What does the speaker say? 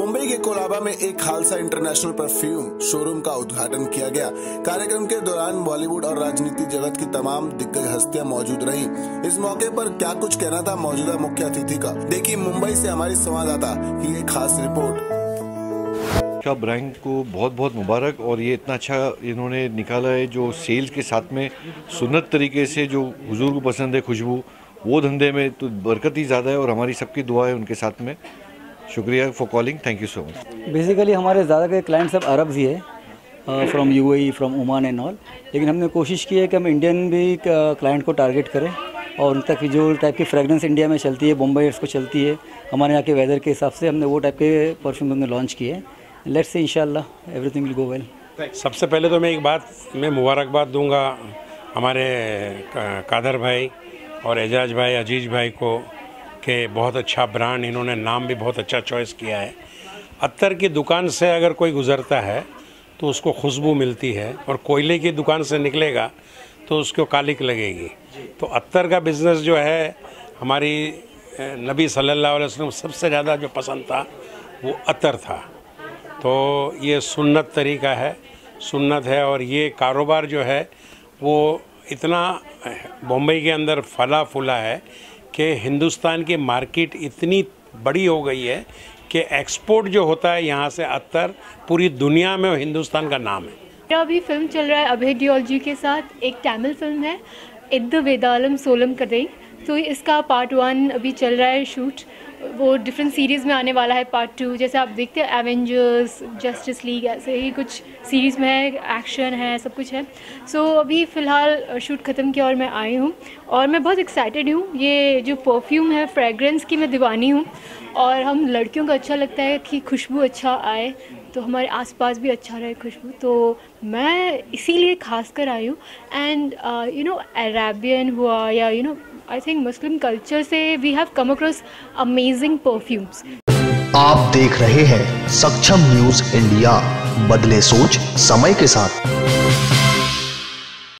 मुंबई के कोलाबा में एक खालसा इंटरनेशनल परफ्यूम शोरूम का उद्घाटन किया गया। कार्यक्रम के दौरान बॉलीवुड और राजनीति जगत की तमाम दिग्गज हस्तियां मौजूद रहीं। इस मौके पर क्या कुछ कहना था मौजूदा मुख्य अतिथि का, देखिए मुंबई से हमारी संवाददाता की ये खास रिपोर्ट। ब्रांड को बहुत बहुत मुबारक, और ये इतना अच्छा इन्होंने निकाला है जो सेल्स के साथ में सुन्नत तरीके से जो हुजूर को पसंद है खुशबू, वो धंधे में तो बरकत ही ज़्यादा है और हमारी सबकी दुआ है उनके साथ में। शुक्रिया for calling, thank you so much. Basically हमारे ज़्यादा के क्लाइंट सब अरब ही है, from UAE, from Oman and all, लेकिन हमने कोशिश की है कि हम इंडियन भी क्लाइंट को टारगेट करें और उन तक जो टाइप की फ्रेगनेंस इंडिया में चलती है, बॉम्बे को चलती है, हमारे यहाँ के वेदर के हिसाब से हमने वो टाइप के परफ्यूम हमने लॉन्च किए हैं। लेट्स से इंशाल्लाह एवरीथिंग विल गो वेल। सबसे पहले तो मैं एक बात में मुबारकबाद दूंगा हमारे कादर भाई और एजाज भाई, अजीज भाई को, कि बहुत अच्छा ब्रांड, इन्होंने नाम भी बहुत अच्छा चॉइस किया है। अत्तर की दुकान से अगर कोई गुज़रता है तो उसको खुशबू मिलती है, और कोयले की दुकान से निकलेगा तो उसको कालिक लगेगी। तो अत्तर का बिज़नेस जो है, हमारी नबी सल्लल्लाहु अलैहि वसल्लम सबसे ज़्यादा जो पसंद था वो अत्तर था। तो ये सुन्नत तरीका है, सुन्नत है, और ये कारोबार जो है वो इतना बम्बई के अंदर फला फूला है कि हिंदुस्तान की मार्केट इतनी बड़ी हो गई है कि एक्सपोर्ट जो होता है यहाँ से अत्तर पूरी दुनिया में हिंदुस्तान का नाम है। मेरा अभी फिल्म चल रहा है अभय दियोल जी के साथ, एक तमिल फिल्म है इद्द वेदालम सोलम कदई। तो इसका पार्ट 1 अभी चल रहा है शूट, वो डिफरेंट सीरीज़ में आने वाला है पार्ट 2। जैसे आप देखते हैं एवेंजर्स, जस्टिस लीग, ऐसे ही कुछ सीरीज़ में है, एक्शन है, सब कुछ है। सो अभी फ़िलहाल शूट ख़त्म किया और मैं आई हूँ और मैं बहुत एक्साइटेड हूँ। ये जो परफ्यूम है, फ्रेगरेंस की मैं दीवानी हूँ, और हम लड़कियों को अच्छा लगता है कि खुशबू अच्छा आए, तो हमारे आसपास भी अच्छा रहे खुशबू, तो मैं इसीलिए खास कर आई हूँ। एंड अरेबियन हुआ या आई थिंक मुस्लिम कल्चर से we have come across amazing perfumes. आप देख रहे हैं सक्षम न्यूज इंडिया, बदले सोच समय के साथ।